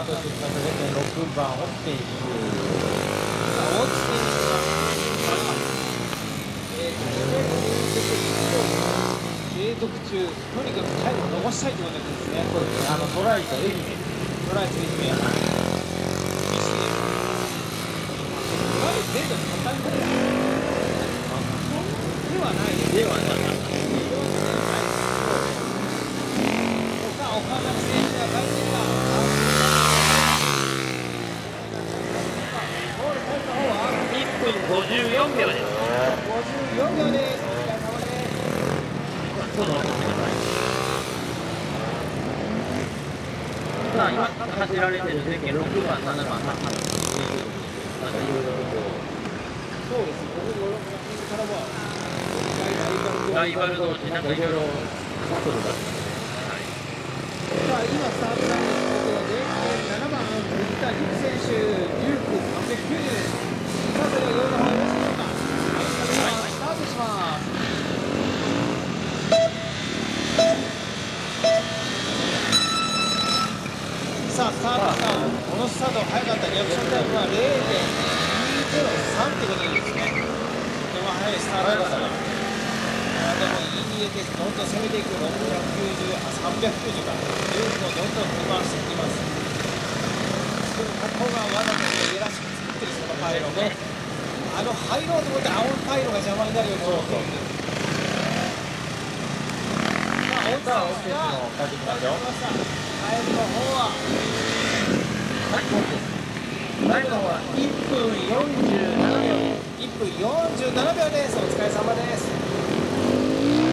と出発0.6番落ちている。 落ちている継続中、とにかくタイムを残したいということですね。 そうですね、トライと愛媛。 トライと愛媛。トライ全部簡単にではないです。 ではない。 岡崎選手が帰ってきた。ゴールタイムの方は 1分54秒です。 54秒です。お疲れ様です。 ちょっと待ってください。さあ、今走られてるゼッケン6番、7番、8番、いろいろとそうです。僕からはライバル同士なんかいろいろバトルが。 さあ、今スタートラインですけど、7番藤田陸選手、デューク390です。さあ、それが4の方よろしいでしょうか。スタートします。さあ、スタートした。このスタートが速かったリアクションタイムは0.203ってことですね。とても速いスタートでした。でもいい入れてどんどん攻めていく390かデュークをどんどん振り回していきます。ここがわざとエラしく作ってるそのパイロね。入ろうと思って青いパイロが邪魔になるように思っている。さあ、落ちてきました。タイムの方は1分47秒です。1分47秒です。お疲れ様です。